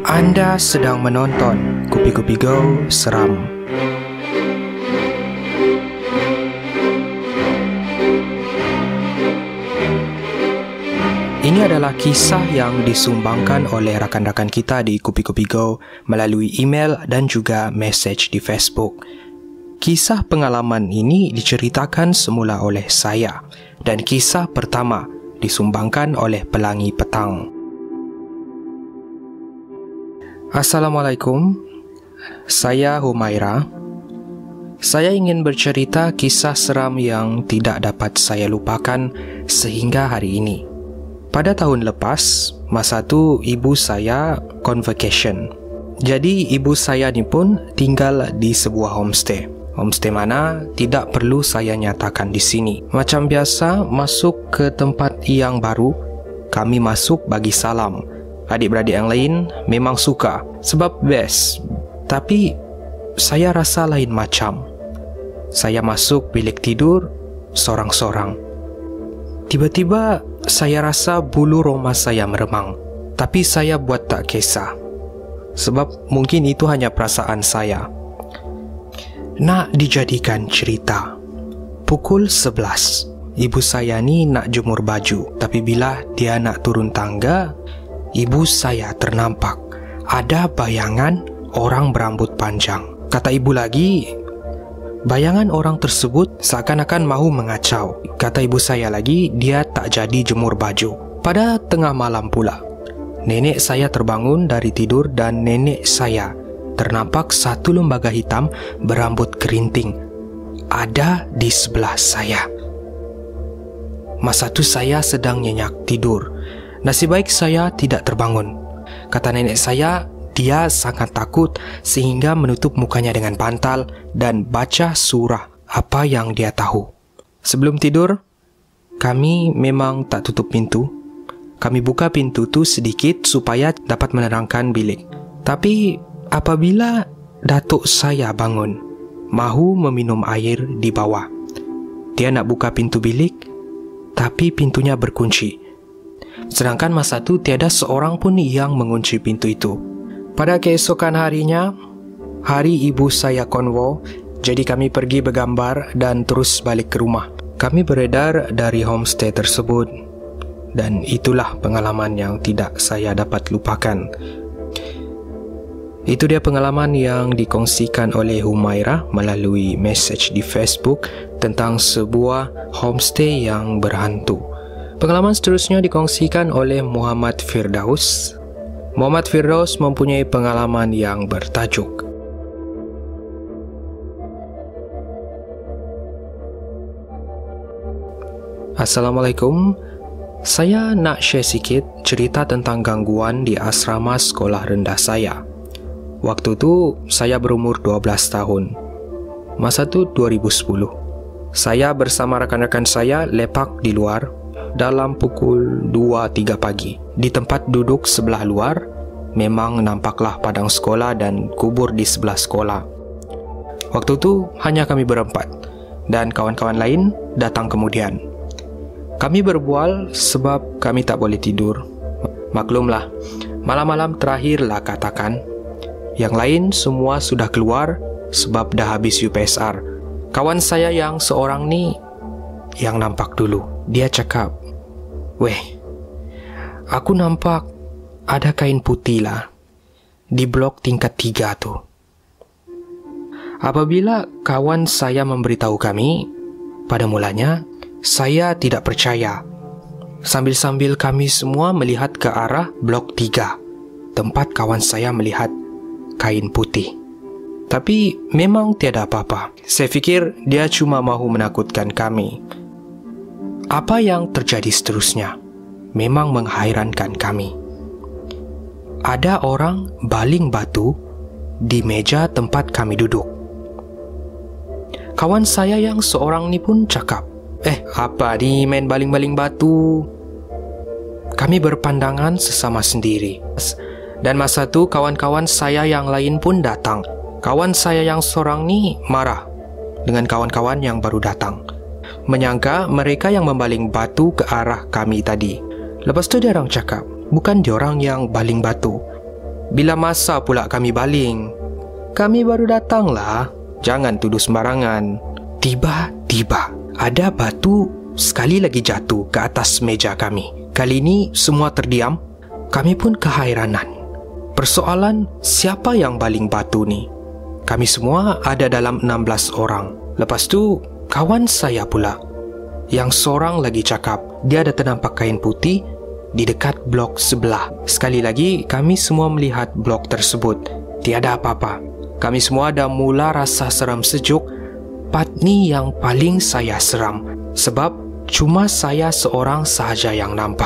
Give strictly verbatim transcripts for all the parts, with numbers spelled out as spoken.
Anda sedang menonton Kupi-Kupi Go Seram. Ini adalah kisah yang disumbangkan oleh rakan-rakan kita di Kupi-Kupi Go melalui email dan juga message di Facebook. Kisah pengalaman ini diceritakan semula oleh saya dan kisah pertama disumbangkan oleh Pelangi Petang. Assalamualaikum, saya Humaira. Saya ingin bercerita kisah seram yang tidak dapat saya lupakan sehingga hari ini. Pada tahun lepas, masa tu ibu saya convocation. Jadi ibu saya ni pun tinggal di sebuah homestay. Homestay mana tidak perlu saya nyatakan di sini. Macam biasa, masuk ke tempat yang baru, kami masuk bagi salam. Adik-beradik yang lain memang suka sebab best. Tapi saya rasa lain macam. Saya masuk bilik tidur sorang-sorang. Tiba-tiba saya rasa bulu roma saya meremang. Tapi saya buat tak kisah. Sebab mungkin itu hanya perasaan saya. Nak dijadikan cerita. Pukul sebelas. Ibu saya ni nak jemur baju. Tapi bila dia nak turun tangga, ibu saya ternampak ada bayangan orang berambut panjang. Kata ibu lagi, bayangan orang tersebut seakan-akan mahu mengacau. Kata ibu saya lagi, dia tak jadi jemur baju. Pada tengah malam pula, nenek saya terbangun dari tidur dan nenek saya ternampak satu lembaga hitam berambut kerinting ada di sebelah saya. Masa tu saya sedang nyenyak tidur. Nasib baik saya tidak terbangun. Kata nenek saya, dia sangat takut sehingga menutup mukanya dengan bantal dan baca surah apa yang dia tahu. Sebelum tidur, kami memang tak tutup pintu. Kami buka pintu tu sedikit supaya dapat menerangkan bilik. Tapi apabila datuk saya bangun, mahu meminum air di bawah. Dia nak buka pintu bilik, tapi pintunya berkunci. Sedangkan masa tu tiada seorang pun yang mengunci pintu itu. Pada keesokan harinya, hari ibu saya konvo, jadi kami pergi bergambar dan terus balik ke rumah. Kami beredar dari homestay tersebut dan itulah pengalaman yang tidak saya dapat lupakan. Itu dia pengalaman yang dikongsikan oleh Humaira melalui message di Facebook tentang sebuah homestay yang berhantu. Pengalaman seterusnya dikongsikan oleh Muhammad Firdaus. Muhammad Firdaus mempunyai pengalaman yang bertajuk Assalamualaikum. Saya nak share sikit cerita tentang gangguan di asrama sekolah rendah saya. Waktu tu saya berumur dua belas tahun. Masa tu dua ribu sepuluh. Saya bersama rakan-rakan saya lepak di luar dalam pukul dua tiga pagi. Di tempat duduk sebelah luar, memang nampaklah padang sekolah dan kubur di sebelah sekolah. Waktu tu hanya kami berempat dan kawan-kawan lain datang kemudian. Kami berbual sebab kami tak boleh tidur. Maklumlah, malam-malam terakhirlah katakan. Yang lain semua sudah keluar sebab dah habis U P S R. Kawan saya yang seorang ni yang nampak dulu. Dia cakap, "Weh, aku nampak ada kain putih lah di blok tingkat tiga tu." Apabila kawan saya memberitahu kami, pada mulanya saya tidak percaya. Sambil-sambil kami semua melihat ke arah blok tiga, tempat kawan saya melihat kain putih. Tapi memang tiada apa-apa. Saya fikir dia cuma mahu menakutkan kami. Apa yang terjadi seterusnya memang menghairankan kami. Ada orang baling batu di meja tempat kami duduk. Kawan saya yang seorang ni pun cakap, "Eh, apa ni main baling-baling batu?" Kami berpandangan sesama sendiri. Dan masa tu kawan-kawan saya yang lain pun datang. Kawan saya yang seorang ni marah dengan kawan-kawan yang baru datang, menyangka mereka yang membaling batu ke arah kami tadi. Lepas tu dia orang cakap, bukan diorang yang baling batu. Bila masa pula kami baling? Kami baru datanglah. Jangan tuduh sembarangan. Tiba-tiba ada batu sekali lagi jatuh ke atas meja kami. Kali ini semua terdiam. Kami pun keheranan. Persoalan, siapa yang baling batu ni? Kami semua ada dalam enam belas orang. Lepas tu, kawan saya pula. Yang seorang lagi cakap, dia ada ternampak kain putih di dekat blok sebelah. Sekali lagi, kami semua melihat blok tersebut. Tiada apa-apa. Kami semua dah mula rasa seram sejuk. Part ni yang paling saya seram. Sebab cuma saya seorang sahaja yang nampak.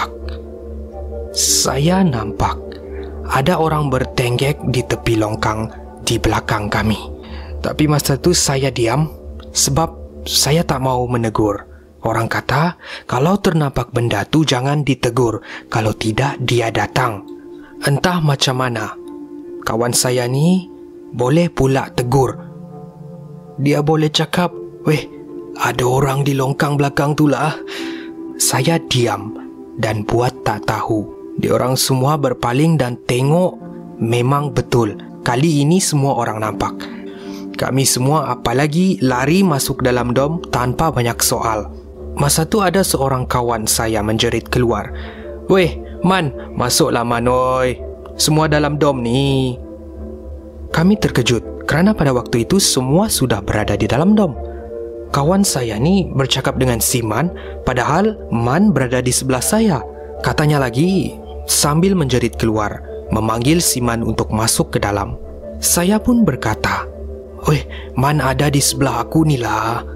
Saya nampak ada orang bertenggek di tepi longkang di belakang kami. Tapi masa tu saya diam sebab saya tak mau menegur. Orang kata, kalau ternampak benda tu jangan ditegur. Kalau tidak, dia datang. Entah macam mana, kawan saya ni boleh pula tegur. Dia boleh cakap, "Weh, ada orang di longkang belakang tu lah." Saya diam dan buat tak tahu. Diorang semua berpaling dan tengok. Memang betul, kali ini semua orang nampak. Kami semua apalagi lari masuk dalam dom tanpa banyak soal. Masa tu ada seorang kawan saya menjerit keluar, "Weh, Man, masuklah Man, oi. Semua dalam dom ni." Kami terkejut kerana pada waktu itu semua sudah berada di dalam dom. Kawan saya ni bercakap dengan si Man, padahal Man berada di sebelah saya. Katanya lagi sambil menjerit keluar, memanggil si Man untuk masuk ke dalam. Saya pun berkata, "Weh, Man ada di sebelah aku ni lah."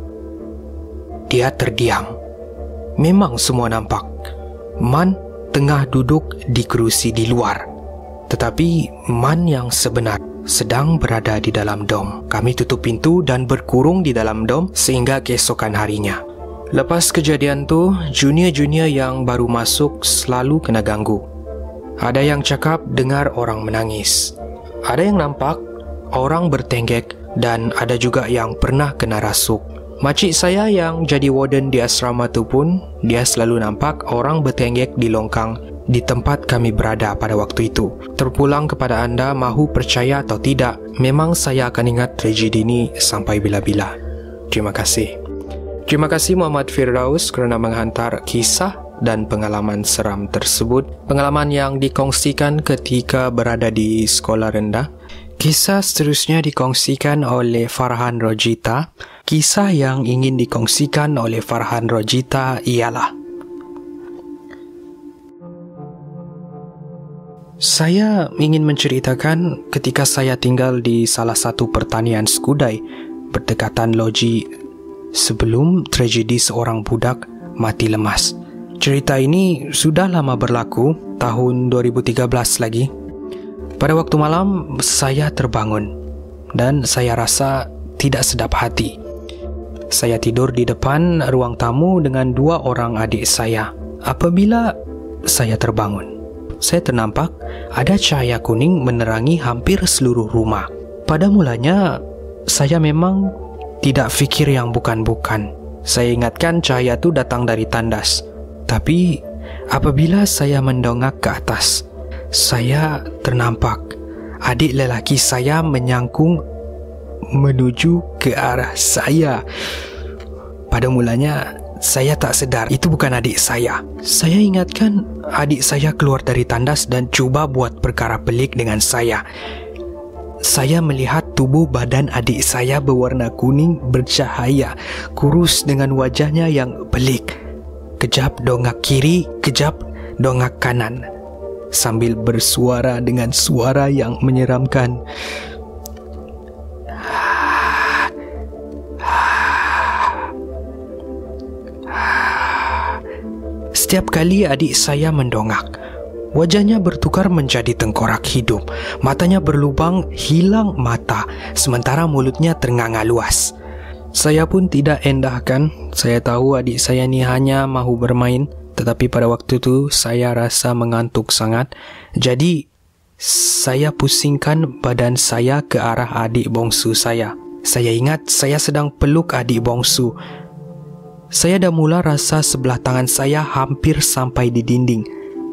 Dia terdiam. Memang semua nampak Man tengah duduk di kerusi di luar. Tetapi Man yang sebenar sedang berada di dalam dom. Kami tutup pintu dan berkurung di dalam dom sehingga keesokan harinya. Lepas kejadian tu, junior-junior yang baru masuk selalu kena ganggu. Ada yang cakap dengar orang menangis. Ada yang nampak orang bertenggek dan ada juga yang pernah kena rasuk. Makcik saya yang jadi warden di asrama tu pun, dia selalu nampak orang bertenggek di longkang di tempat kami berada pada waktu itu. Terpulang kepada anda mahu percaya atau tidak, memang saya akan ingat tragedi ini sampai bila-bila. Terima kasih. Terima kasih Muhammad Firdaus kerana menghantar kisah dan pengalaman seram tersebut. Pengalaman yang dikongsikan ketika berada di sekolah rendah. Kisah seterusnya dikongsikan oleh Farhan Rojita. Kisah yang ingin dikongsikan oleh Farhan Rojita ialah, saya ingin menceritakan ketika saya tinggal di salah satu pertanian Skudai berdekatan loji sebelum tragedi seorang budak mati lemas. Cerita ini sudah lama berlaku, tahun dua ribu tiga belas lagi. Pada waktu malam, saya terbangun dan saya rasa tidak sedap hati. Saya tidur di depan ruang tamu dengan dua orang adik saya. Apabila saya terbangun, saya ternampak ada cahaya kuning menerangi hampir seluruh rumah. Pada mulanya, saya memang tidak fikir yang bukan-bukan. Saya ingatkan cahaya itu datang dari tandas. Tapi, apabila saya mendongak ke atas, saya ternampak adik lelaki saya menyangkung menuju ke arah saya. Pada mulanya, saya tak sedar itu bukan adik saya. Saya ingatkan adik saya keluar dari tandas dan cuba buat perkara pelik dengan saya. Saya melihat tubuh badan adik saya berwarna kuning bercahaya, kurus dengan wajahnya yang pelik. Kejap dongak kiri, kejap dongak kanan, sambil bersuara dengan suara yang menyeramkan. Setiap kali adik saya mendongak, wajahnya bertukar menjadi tengkorak hidup, matanya berlubang hilang mata, sementara mulutnya ternganga luas. Saya pun tidak endahkan. Saya tahu adik saya ni hanya mahu bermain, tetapi pada waktu tu saya rasa mengantuk sangat. Jadi, saya pusingkan badan saya ke arah adik bongsu saya. Saya ingat saya sedang peluk adik bongsu. Saya dah mula rasa sebelah tangan saya hampir sampai di dinding.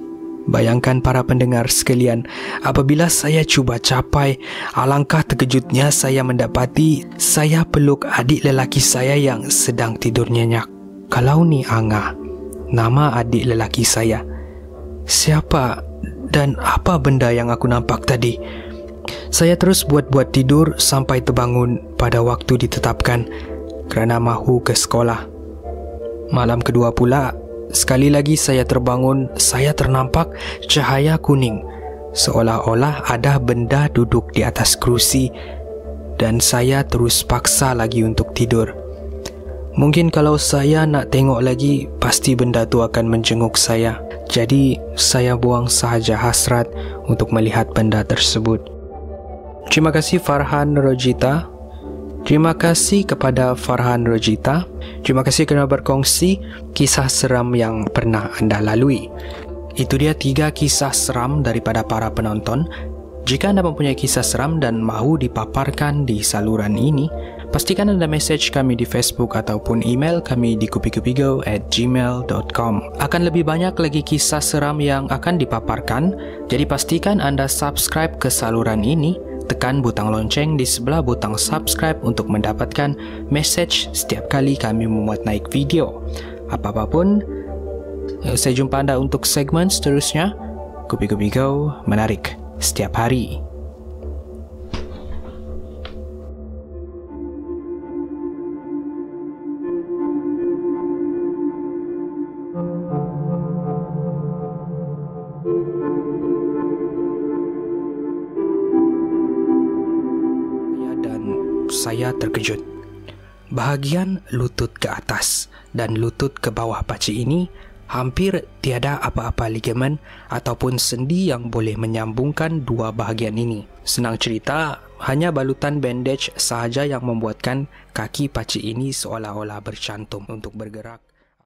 Bayangkan para pendengar sekalian, apabila saya cuba capai, alangkah terkejutnya saya mendapati saya peluk adik lelaki saya yang sedang tidur nyenyak. Kalau ni Angah, nama adik lelaki saya. Siapa dan apa benda yang aku nampak tadi? Saya terus buat-buat tidur sampai terbangun pada waktu ditetapkan kerana mahu ke sekolah. Malam kedua pula, sekali lagi saya terbangun, saya ternampak cahaya kuning. Seolah-olah ada benda duduk di atas kerusi dan saya terus paksa lagi untuk tidur. Mungkin kalau saya nak tengok lagi, pasti benda tu akan menjenguk saya. Jadi, saya buang sahaja hasrat untuk melihat benda tersebut. Terima kasih Farhan Rojita. Terima kasih kepada Farhan Rojita. Terima kasih kerana berkongsi kisah seram yang pernah anda lalui. Itu dia tiga kisah seram daripada para penonton. Jika anda mempunyai kisah seram dan mahu dipaparkan di saluran ini, pastikan anda mesej kami di Facebook ataupun email kami di kupikupigo at gmail dot com. Akan lebih banyak lagi kisah seram yang akan dipaparkan, jadi pastikan anda subscribe ke saluran ini. Tekan butang lonceng di sebelah butang subscribe untuk mendapatkan message setiap kali kami memuat naik video. Apa-apa pun, saya jumpa anda untuk segmen seterusnya. Kupi-Kupi-Go menarik setiap hari. Saya terkejut. Bahagian lutut ke atas dan lutut ke bawah pakcik ini hampir tiada apa-apa ligamen ataupun sendi yang boleh menyambungkan dua bahagian ini. Senang cerita, hanya balutan bandage sahaja yang membuatkan kaki pakcik ini seolah-olah bercantum untuk bergerak.